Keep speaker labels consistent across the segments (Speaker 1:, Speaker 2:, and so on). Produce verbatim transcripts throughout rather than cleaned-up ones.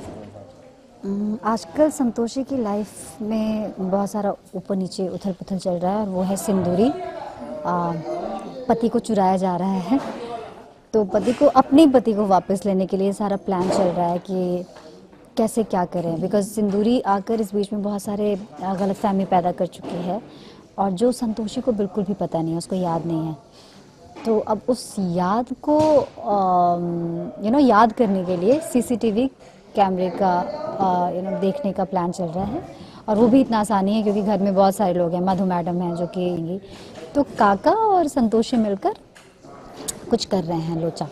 Speaker 1: कैसे कौन सा?
Speaker 2: आजकल संतोषी की लाइफ में बहुत सारा ऊपर नीचे उथल पुथल चल रहा है और वो है सिंदूरी। आ, पति को चुराया जा रहा है, तो पति को अपने पति को वापस लेने के लिए सारा प्लान चल रहा है कि कैसे क्या करें, बिकॉज सिंदूरी आकर इस बीच में बहुत सारे गलतफहमी पैदा कर चुकी है और जो संतोषी को बिल्कुल भी पता नहीं है, उसको याद नहीं है। तो अब उस याद को यू नो याद करने के लिए सीसीटीवी कैमरे का यू नो देखने का प्लान चल रहा है, और वो भी इतना आसानी है क्योंकि घर में बहुत सारे लोग हैं, मधु मैडम हैं जो कि, तो काका और संतोषी मिलकर कुछ कर रहे हैं लोचा।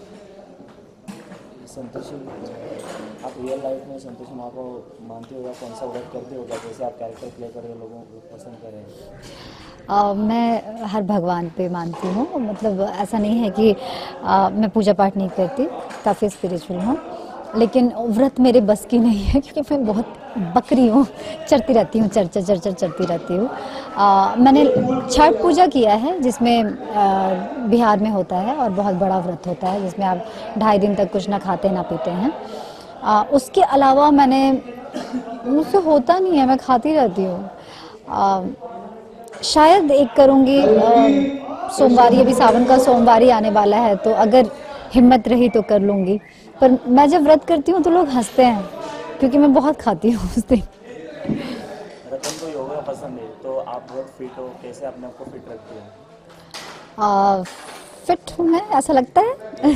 Speaker 1: संतोषी, आप रियल लाइफ में संतोषी माँ को मानते हो या कौन सा व्रत करते हो, जैसे आप कैरेक्टर प्ले कर रहे हो, लोगों को पसंद कर रहे हैं?
Speaker 2: Uh, मैं हर भगवान पे मानती हूँ, मतलब ऐसा नहीं है कि uh, मैं पूजा पाठ नहीं करती, काफ़ी स्पिरिचुअल हूँ, लेकिन व्रत मेरे बस की नहीं है क्योंकि मैं बहुत बकरी हूँ, चढ़ती रहती हूँ, चर्चा चर्चा चढ़ती रहती हूँ। uh, मैंने छठ पूजा किया है जिसमें uh, बिहार में होता है और बहुत बड़ा व्रत होता है जिसमें आप ढाई दिन तक कुछ ना खाते ना पीते हैं। uh, उसके अलावा मैंने, मुझसे होता नहीं है, मैं खाती रहती हूँ। uh, शायद एक करूँगी सोमवारी, अभी सावन का सोमवारी आने वाला है तो अगर हिम्मत रही तो कर लूँगी, पर मैं जब व्रत करती हूँ तो लोग हंसते हैं क्योंकि मैं बहुत खाती हूँ उस दिन।
Speaker 1: रतन को योगा पसंद है तो आप बहुत फिट हो, कैसे अपने आप को फिट रखते हो?
Speaker 2: आ, फिट हूँ मैं, ऐसा लगता है।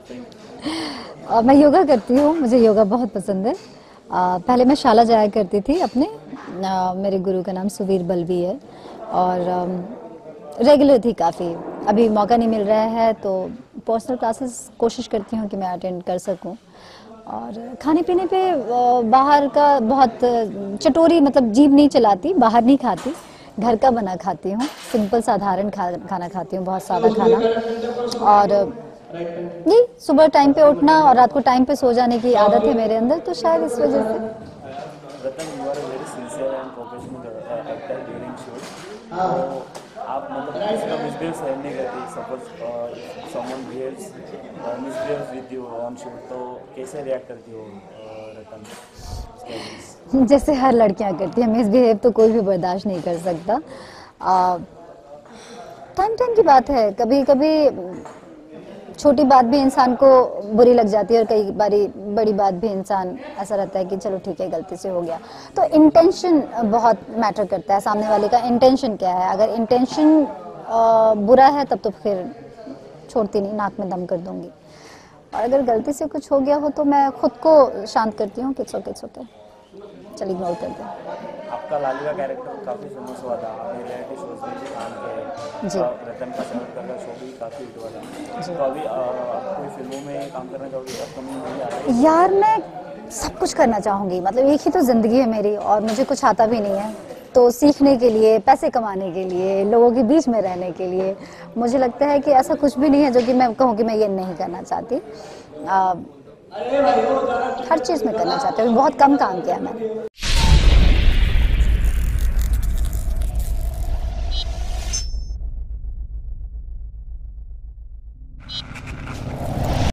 Speaker 2: आ, मैं योगा करती हूँ, मुझे योगा बहुत पसंद है। आ, पहले मैं शाला जाया करती थी अपने, आ, मेरे गुरु का नाम सुवीर बल्बी है और रेगुलर थी काफ़ी। अभी मौका नहीं मिल रहा है तो पर्सनल क्लासेस कोशिश करती हूँ कि मैं अटेंड कर सकूँ। और खाने पीने पे बाहर का बहुत चटोरी, मतलब जीभ नहीं चलाती, बाहर नहीं खाती, घर का बना खाती हूँ, सिंपल साधारण खा, खाना खाती हूँ, बहुत सादा खाना। और ये सुबह टाइम पे उठना और रात को टाइम पे सो जाने की आदत है मेरे अंदर, तो शायद इस वजह से।
Speaker 1: Ratan, you are a very sincere and professional actor during shoot, तो आप मतलब किसी का मिसबिहेव सहन नहीं करती, suppose someone behaves misbehaves with you on shoot, तो कैसे रिएक्ट करती हो रतन?
Speaker 2: जैसे हर लड़कियां करती हैं, मिसबिहेव तो कोई भी बर्दाश्त नहीं कर सकता। टाइम टाइम की बात है, कभी कभी छोटी बात भी इंसान को बुरी लग जाती है और कई बारी बड़ी बात भी इंसान ऐसा रहता है कि चलो ठीक है गलती से हो गया। तो इंटेंशन बहुत मैटर करता है, सामने वाले का इंटेंशन क्या है। अगर इंटेंशन बुरा है तब तो फिर छोड़ती नहीं, नाक में दम कर दूंगी। और अगर गलती से कुछ हो गया हो तो मैं खुद को शांत करती हूँ, किट्स ओके किट्स ओके, चल इग्नोर कर दे।
Speaker 1: आपका लाली का कैरेक्टर काफ़ी फेमस हुआ था, आपने रियलिटी शोज में भी काम किया
Speaker 2: जी।
Speaker 1: है, रतन का चमत्कार का शो भी काफ़ी हिट हुआ था, तो अभी आप कोई फिल्मों में काम करना चाहोगे? अपकमिंग मूवी आ रही है?
Speaker 2: यार मैं सब कुछ करना चाहूँगी, मतलब एक ही तो ज़िंदगी है मेरी और मुझे कुछ आता भी नहीं है, तो सीखने के लिए, पैसे कमाने के लिए, लोगों के बीच में रहने के लिए, मुझे लगता है कि ऐसा कुछ भी नहीं है जो कि मैं कहूँ कि मैं ये नहीं करना चाहती। आ, हर चीज़ में करना चाहती हूँ, बहुत कम काम किया मैंने।